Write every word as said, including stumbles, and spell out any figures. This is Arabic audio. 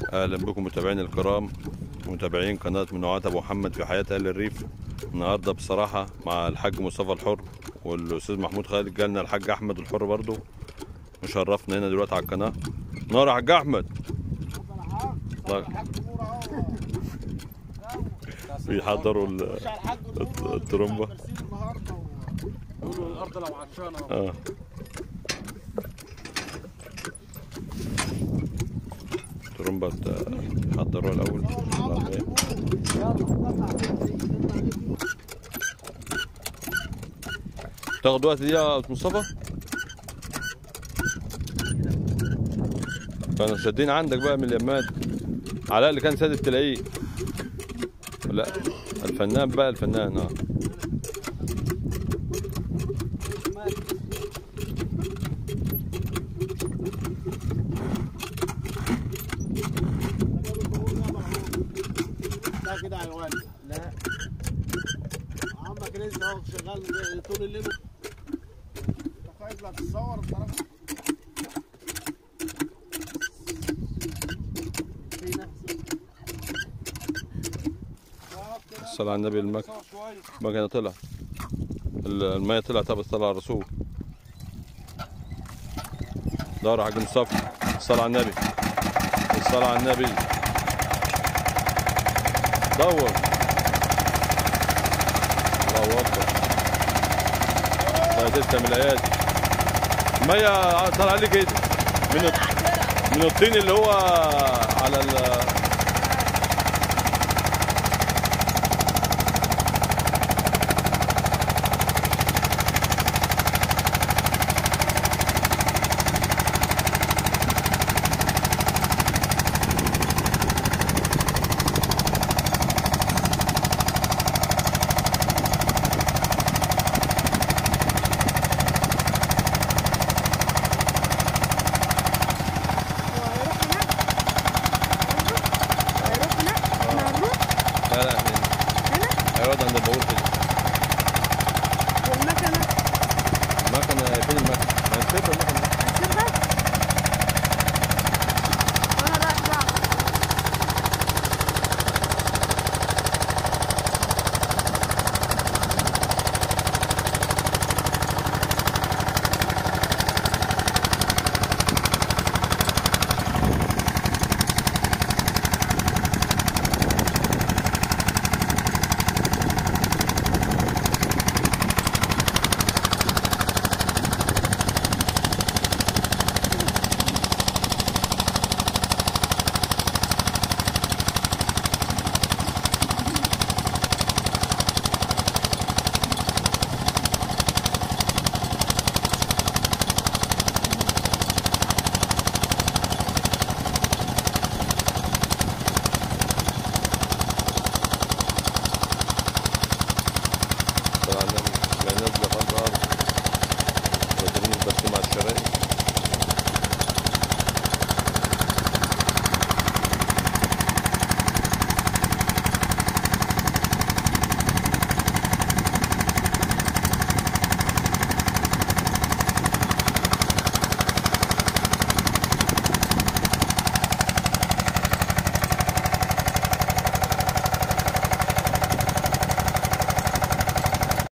اهلا بكم متابعينا الكرام، متابعين قناه منوعات ابو محمد في حياه اهل الريف. النهارده بصراحه مع الحاج مصطفى الحر والاستاذ محمود خالد، جالنا الحاج احمد الحر برضو مشرفنا هنا دلوقتي على القناه. نور يا حاج احمد. بيحضروا الترومبه. يقولوا الارض لو عطشانه. اه الترومبه حضروها الاول. تاخد وقت دي يا مصطفى؟ كانوا شادين عندك بقى من اليمات. علاء اللي كان سادد تلاقيه. لا الفنان بقى الفنان. اه كده حيوان. لا عمك رزق اهو شغال طول الليل. انت خايف لا تتصور الصراحه. الصلاة على النبي. المكنة المكنة طلع المية طلع. طب الصلاة على الرسول. دور يا حاج مصطفى. الصلاة على النبي. الصلاة على النبي. دور. الله أكبر. الله تسلم الأيادي. المية طالعة لي كده من من الطين اللي هو على ال هيقعد عند الباور كده. والمكنة؟ المكنة فين المكنة؟ ما هي المكنة.